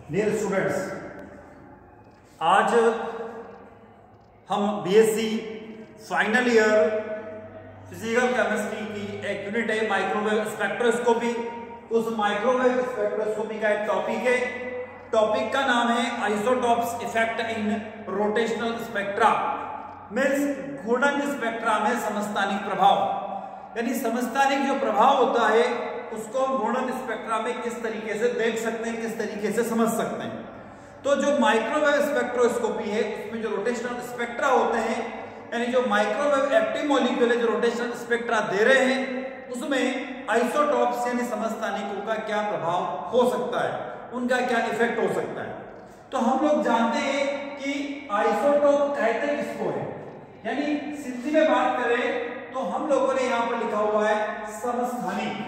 Dear students, आज हम BSc final year physical chemistry की एक यूनिट है माइक्रोवेव स्पेक्ट्रोस्कोपी। उस माइक्रोवेव स्पेक्ट्रोस्कोपी का एक टॉपिक है। टॉपिक का नाम है isotopes effect in rotational spectra, means घूर्णन स्पेक्ट्रा में समस्थानिक प्रभाव। यानी समस्थानिक जो प्रभाव होता है उसको हम घूर्णन स्पेक्ट्रा में किस तरीके से देख सकते हैं, किस तरीके से समझ सकते हैं। तो जो माइक्रोवेव स्पेक्ट्रोस्कोपी है उसमें जो रोटेशनल स्पेक्ट्रा होते हैं, यानी जो माइक्रोवेव एक्टिव मॉलिक्यूल है जो रोटेशनल स्पेक्ट्रा दे रहे हैं, उसमें आइसोटोप्स यानी समस्थानिकों का क्या प्रभाव हो सकता है, उनका क्या इफेक्ट हो सकता है। तो हम लोग जानते हैं कि आइसोटोप कहते किसको है, यानी सीधी में बात करें तो हम लोगों ने यहां पर लिखा हुआ है समस्थानिक।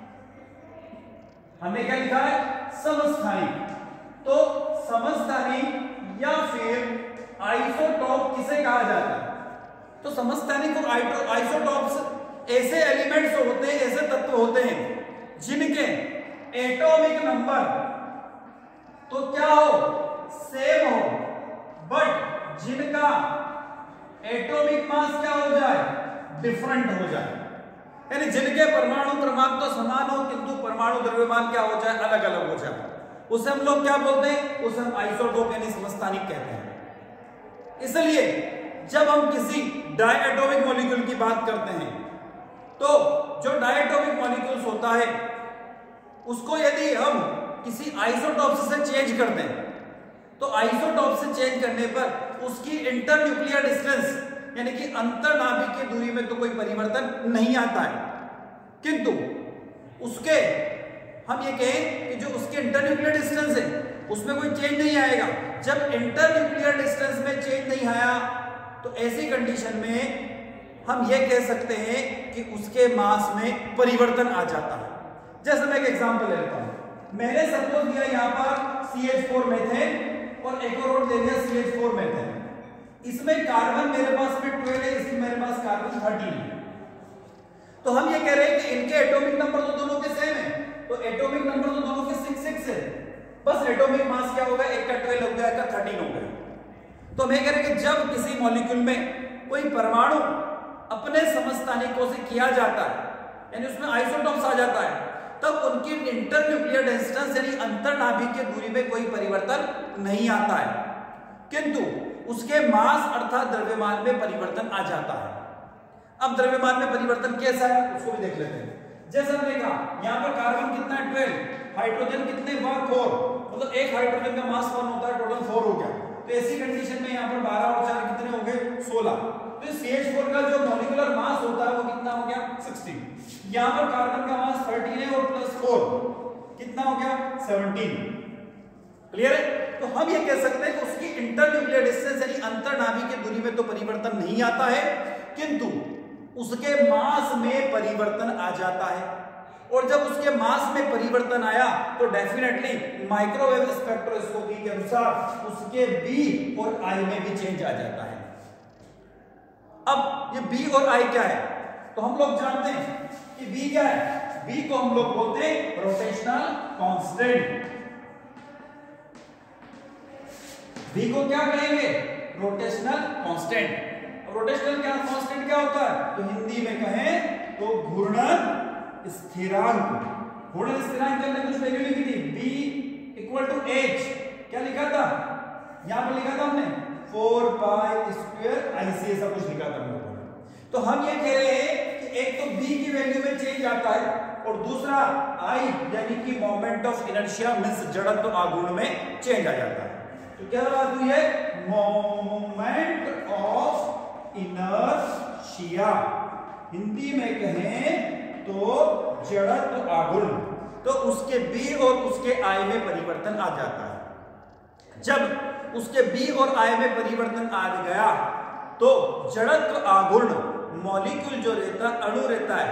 हमने क्या लिखा है? समस्थानिक। तो समस्थानिक या फिर आइसोटोप किसे कहा जाता है? तो समस्थानिक और आइसोटोप्स ऐसे एलिमेंट्स होते हैं, ऐसे तत्व होते हैं जिनके एटॉमिक नंबर तो क्या हो, सेम हो, बट जिनका एटॉमिक मास क्या हो जाए, डिफरेंट हो जाए। यानी जिनके परमाणु क्रमांक तो समान हो किंतु परमाणु द्रव्यमान क्या हो जाए, अलग अलग हो जाए। उसे हम लोग क्या बोलते हैं? उसे हम आइसोटोप यानी समस्थानिक कहते हैं। इसलिए जब हम किसी डायएटॉमिक मॉलिक्यूल की बात करते हैं तो जो डायएटॉमिक मॉलिक्यूल्स होता है उसको यदि हम किसी आइसोटोप से चेंज कर दें तो आइसोटोप से चेंज करने पर उसकी इंटरन्यूक्लियर डिस्टेंस यानी कि अंतरनाभिक की दूरी में तो कोई परिवर्तन नहीं आता है, किंतु उसके हम ये कहें कि जो उसके इंटरन्यूक्लियर डिस्टेंस है उसमें कोई चेंज नहीं आएगा। जब इंटरन्यूक्लियर डिस्टेंस में चेंज नहीं आया तो ऐसी कंडीशन में हम ये कह सकते हैं कि उसके मास में परिवर्तन आ जाता है। जैसे मैं एक एग्जांपल लेता हूं, मैंने सपोज दिया यहां पर CH4 मेथेन और एक और दे दिया CH4 मेथेन। इसमें कार्बन मेरे पास में 12 है, इसमें मेरे पास कार्बन 13 है। तो हम ये कह रहे हैं कि इनके एटॉमिक नंबर तो दोनों के सेम है, तो एटॉमिक नंबर तो दोनों के 6 है, बस एटॉमिक मास क्या होगा, एक का 12 हो गया, एक का 13 हो गया। तो हम ये कह रहे हैं कि जब किसी मॉलिक्यूल में कोई परमाणु अपने समस्थानिकों से किया जाता है यानी उसमें आइसोटोप्स आ जाता है, तब उनकी इंटरन्यूक्लियर डिस्टेंस यानी अंतरनाभिक की दूरी में कोई परिवर्तन नहीं आता है, किंतु उसके मास अर्थात द्रव्यमान में परिवर्तन आ जाता है। अब द्रव्यमान में परिवर्तन कैसा है उसको भी देख लेते हैं। जैसे हमने कहा यहां पर कार्बन कितना है 12, हाइड्रोजन कितने 4, मतलब एक हाइड्रोजन का मास 1 होता है, टोटल 4 हो गया। तो ऐसी कंडीशन में यहां पर 12 और 4 कितने हो गए 16। तो CH4 का जो मॉलिक्यूलर मास होता है वो कितना हो गया 16। यहां पर कार्बन का मास 13 है और +4 कितना हो गया 17। क्लियर है? तो हम ये कह सकते हैं कि उसकी इंटरन्यूक्लियर डिस्टेंस यानी अंतरनाभिक की दूरी में तो परिवर्तन नहीं आता है, किंतु उसके मास में परिवर्तन आ जाता है। और जब उसके मास में परिवर्तन आया तो डेफिनेटली माइक्रोवेव स्पेक्ट्रोस्कोपी के अनुसार उसके बी और आई में भी चेंज आ जाता है। अब ये बी और आई क्या है? तो हम लोग जानते हैं कि बी क्या है। बी को हम लोग बोलते हैं रोटेशनल कांस्टेंट। बी को क्या कहेंगे? Rotational constant. रोटेशनल क्या कांस्टेंट क्या होता है? तो हिंदी में कहें तो घूर्णन स्थिरांक। घूर्णन स्थिरांक हमने कुछ वैल्यू लिखी थी, b = h। क्या लिखा था? यहां पर लिखा था हमने 4π² IC, ऐसा कुछ लिखा था हम लोगों ने। तो हम ये कह रहे हैं कि एक तो b की वैल्यू में चेंज आता है और दूसरा I यानी कि मोमेंट ऑफ इनर्शिया मींस जड़त्व आघूर्ण में चेंज आ जाता है। तो क्या बात हुई है? मोमेंट ऑफ इनर्शिया, हिंदी में कहें तो जड़त्व आघूर्ण। तो उसके बी और उसके आई में परिवर्तन आ जाता है। जब उसके बी और आई में परिवर्तन आ गया तो जड़त्व आघूर्ण मॉलिक्यूल जो रहता अणु रहता है,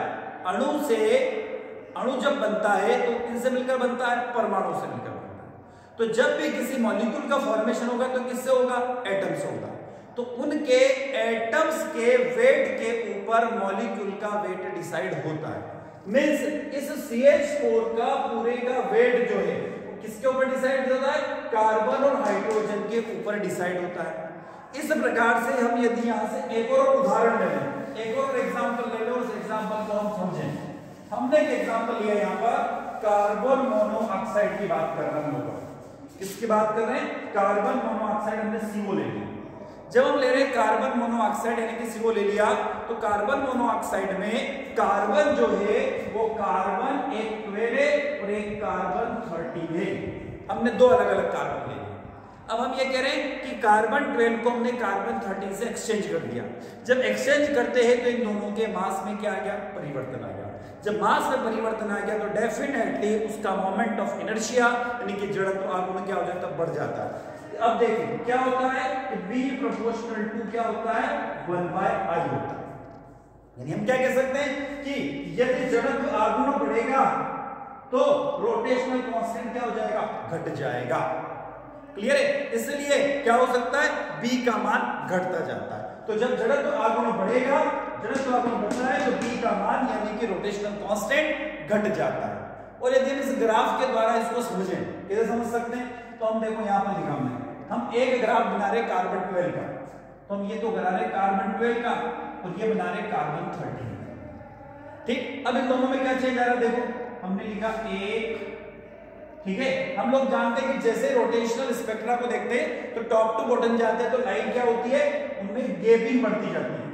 अणु जब बनता है तो किससे मिलकर बनता है? परमाणु से मिलकर बनता है। तो जब भी किसी मॉलिक्यूल का फॉर्मेशन होगा तो किससे होगा? एटम से होगा। तो उनके एटम्स के वेट के ऊपर मॉलिक्यूल का वेट डिसाइड होता है। मींस इस CH4 का पूरे का वेट जो है किस किसके ऊपर डिसाइड होता है? कार्बन और हाइड्रोजन के ऊपर डिसाइड होता है। इस प्रकार से हम यदि यहां से एक और उदाहरण ले लें, एक और एग्जांपल ले लें, उस एग्जांपल को हम समझें। हमने एक एग्जांपल लिया यहां पर कार्बन मोनोऑक्साइड की बात कर रहे हैं हम लोग। किसकी बात कर रहे हैं? कार्बन मोनोऑक्साइड, हमने CO ले लिया। जब हम ले रहे हैं कार्बन मोनोऑक्साइड यानी कि CO ले लिया, तो कार्बन मोनोऑक्साइड में कार्बन जो है वो कार्बन एक 12 है और एक कार्बन 13 है। हमने दो अलग अलग कार्बन ले लिए। अब हम ये कह रहे हैं कि कार्बन 12 को हमने कार्बन 13 से एक्सचेंज कर दिया। जब एक्सचेंज करते हैं तो इन दोनों के मास में क्या आ गया? परिवर्तन आ गया। जब मास में परिवर्तन आ गया तो डेफिनेटली उसका मोमेंट ऑफ इनर्शिया यानी कि जड़त्व आघूर्ण क्या हो जाता है? बढ़ जाता है। अब देखिए क्या होता है कि B प्रोपोर्शनल टू क्या होता है? 1/I होता है। यानी हम क्या कह सकते हैं कि यदि जड़त्व आघूर्ण बढ़ेगा तो रोटेशनल कांस्टेंट क्या हो जाएगा? घट जाएगा। क्लियर है? इसलिए क्या हो सकता है? B का मान घटता जाता है। तो जब जड़त्व आघूर्ण बढ़ेगा, जड़त्व आघूर्ण बढ़ता है तो B का मान यानी कि रोटेशनल कांस्टेंट घट जाता है। और यदि हम इस ग्राफ के द्वारा इसको समझें, कैसे समझ सकते हैं? तो हम देखो यहां पर लिखा हमने, हम एक ग्राफ बना रहे कार्बन 12 का, तो हम ये तो बना रहे कार्बन 12 का और ये बना रहे कार्बन 13। ठीक, अब इन दोनों में क्या चेंज आ रहा है? देखो हमने लिखा 1, ठीक है। हम लोग जानते हैं कि जैसे रोटेशनल स्पेक्ट्रा को देखते हैं तो टॉप टू बॉटम जाते हैं तो लाइन क्या होती है? उनमें गैपिंग बढ़ती जाती है।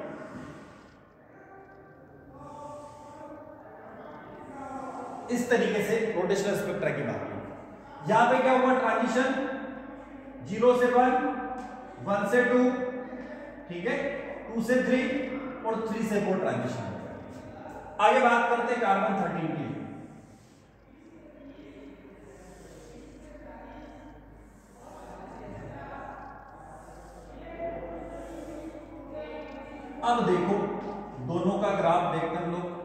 इस तरीके से रोटेशनल स्पेक्ट्रा की बात की। यहां पे क्या हुआ? ट्रांजिशन 0 से 1, 1 से 2, ठीक है, 2 से 3 और 3 से 4 ट्रांजिशन। आगे बात करते हैं कार्बन 13 की। अब देखो दोनों का ग्राफ देखते हैं हम लोग,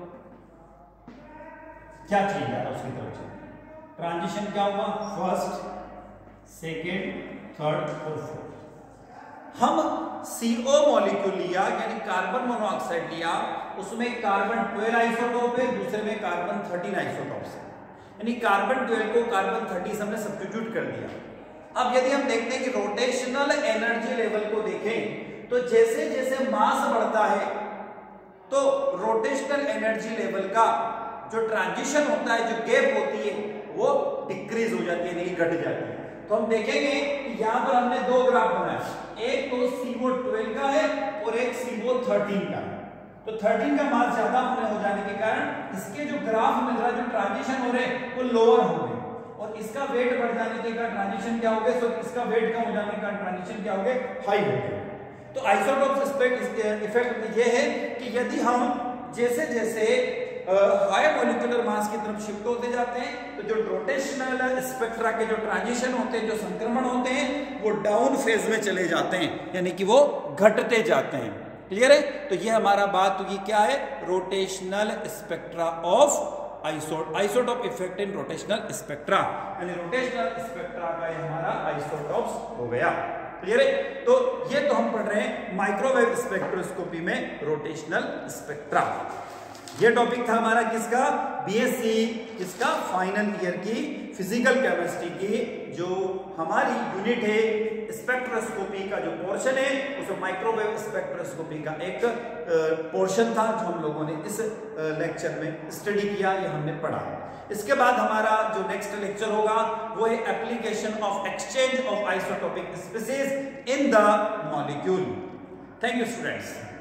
क्या चेंज आ रहा है उसकी तरफ से। ट्रांजिशन क्या हुआ? फर्स्ट, सेकेंड, थर्ड और फोर्थ। हम CO मॉलिक्यूल लिया यानी कार्बन मोनोऑक्साइड लिया, उसमें कार्बन 12 आइसोटोप है, दूसरे में कार्बन 13 आइसोटोप है। यानी कार्बन 12 को कार्बन 30 से हमने सब्स्टिट्यूट कर दिया। अब यदि हम देखते हैं कि रोटेशनल एनर्जी लेवल को देखें तो जैसे जैसे मास बढ़ता है तो रोटेशनल एनर्जी लेवल का जो ट्रांजिशन होता है, जो गैप होती है, वो डिक्रीज हो जाती है, नहीं घट जाती है। तो हम देखेंगे कि यहां पर हमने दो ग्राफ बनाए, एक तो CO12 का है और एक CO13 का है। तो 13 का मास ज्यादा होने हो जाने के कारण इसके जो ग्राफ मिल रहा है, जो ट्रांजिशन हो रहे हैं वो लोअर हो गए और इसका वेट बढ़ जाने के कारण ट्रांजिशन क्या हो गए? तो इसका वेट कम हो जाने के कारण ट्रांजिशन क्या हो गए? हाई हो गए। तो आइसोटोप इफेक्ट ये है कि यदि हम जैसे जैसे हाई मॉलिक्यूलर मास की तरफ शिफ्ट होते जाते हैं तो जो रोटेशनल स्पेक्ट्रा के जो ट्रांजिशन होते हैं, जो संक्रमण होते हैं, वो डाउन फेज में चले जाते हैं, यानी कि वो घटते जाते हैं। क्लियर है? तो ये हमारा बात हुई क्या है? Rotational spectra of isotope effect in rotational spectra, यानी रोटेशनल स्पेक्ट्रा का ये हमारा आइसोटोप्स हो गया। क्लियर है? तो ये तो हम पढ़ रहे हैं माइक्रोवेव स्पेक्ट्रोस्कोपी में रोटेशनल स्पेक्ट्रा। ये टॉपिक था हमारा किसका? BSc किसका? फाइनल ईयर की फिजिकल केमिस्ट्री की जो हमारी यूनिट है स्पेक्ट्रोस्कोपी का जो पोर्शन है, उस माइक्रोवेव स्पेक्ट्रोस्कोपी का एक पोर्शन था जो हम लोगों ने इस लेक्चर में स्टडी किया, ये हमने पढ़ा। इसके बाद हमारा जो नेक्स्ट लेक्चर होगा वो है application of exchange of isotopic species in the molecule. Thank you students.